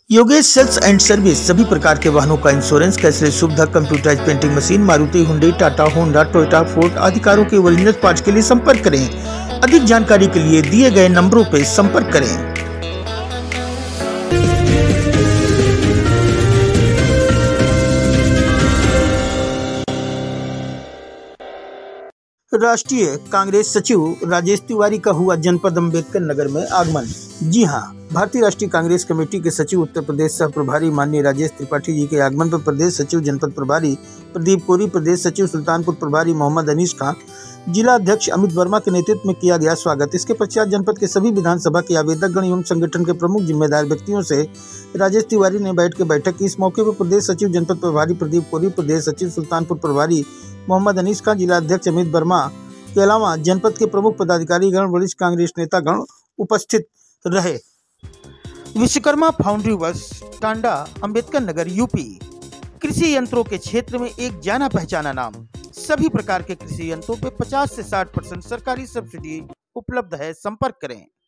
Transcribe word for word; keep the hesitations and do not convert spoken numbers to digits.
Yogesh sales and service सभी प्रकार के वाहनों का इंश्योरेंस, कैशलेस सुविधा, computerise painting machine, Maruti, Hyundai, Tata, Honda, Toyota, Ford आदि कारों के ओरिजिनल पार्ट्स के लिए संपर्क करें। अधिक जानकारी के लिए दिए गए नंबरों पर संपर्क करें। राष्ट्रीय कांग्रेस सचिव राजेश तिवारी का हुआ जनपद अम्बेडकर नगर में आगमन। जी हां, भारतीय राष्ट्रीय कांग्रेस कमेटी के सचिव उत्तर प्रदेश सह प्रभारी माननीय राजेश त्रिपाठी जी के आगमन पर प्रदेश सचिव जनपद प्रभारी प्रदीप कोरी, प्रदेश सचिव सुल्तानपुर प्रभारी मोहम्मद अनीस खान, जिला अध्यक्ष अमित वर्मा के नेतृत्व में किया गया स्वागत। इसके पश्चात जनपद के सभी विधानसभा के आवेदक गण एवं संगठन के प्रमुख जिम्मेदार व्यक्तियों से राजेश तिवारी ने बैठ के बैठक की। इस मौके पर प्रदेश सचिव जनपद प्रभारी प्रदीप कोरी, प्रदेश सचिव सुल्तानपुर प्रभारी मोहम्मद अनीस खान, जिला अध्यक्ष अमित वर्मा के अलावा जनपद के प्रमुख पदाधिकारी गण, वरिष्ठ कांग्रेस नेता गण उपस्थित रहे। Vishwakarma foundry works, Tanda, Ambedkar Nagar, UP. कृषि यंत्रों के क्षेत्र में एक जाना पहचाना नाम। सभी प्रकार के कृषि यंत्रों पे पचास से साठ परसेंट सरकारी सब्सिडी उपलब्ध है। संपर्क करें।